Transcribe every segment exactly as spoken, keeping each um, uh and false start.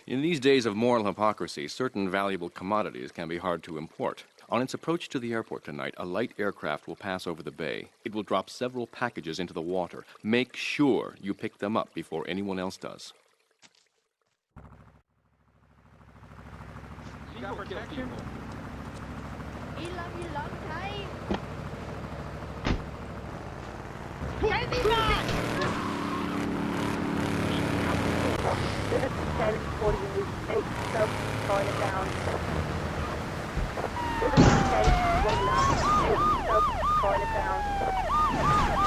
In these days of moral hypocrisy, certain valuable commodities can be hard to import. On its approach to the airport tonight, a light aircraft will pass over the bay. It will drop several packages into the water. Make sure you pick them up before anyone else does. You got protection? He love you long time. Take me back! This is ten forty-eight, eight, sub, calling it down. This is ten forty-nine, eight, sub, calling it down.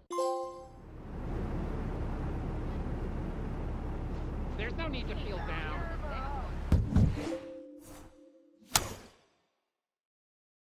There's no need to feel down.